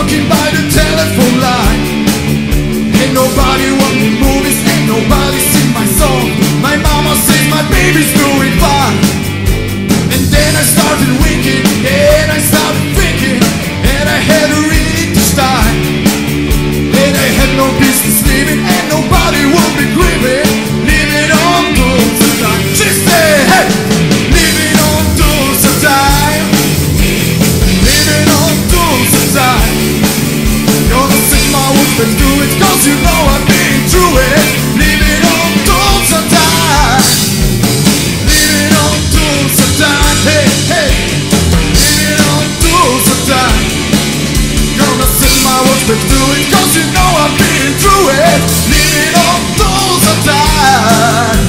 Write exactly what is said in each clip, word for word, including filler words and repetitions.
talking by the telephone line. Ain't nobody want me movies, ain't nobody sing my song. My mama says my baby's doing fine. And then I started winking, and I started thinking, and I had a really to start. And I had no business living, and nobody would be grieving. Living on TULSA time. She said, hey, living on TULSA time. Living on TULSA time. Gonna sing my words and do it, cause you know I've been through it. Living on TULSA time. Living on TULSA time. Hey, hey. Living on TULSA time. Gonna sing my words and do it, cause you know I've been through it. Living on TULSA time.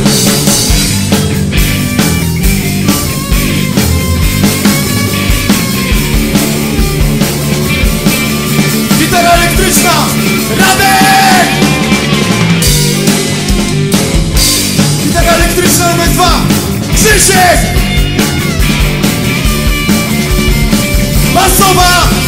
Gitara elektryczna, Radek! Gitara elektryczna numer dwa, Krzysiek! Basowa!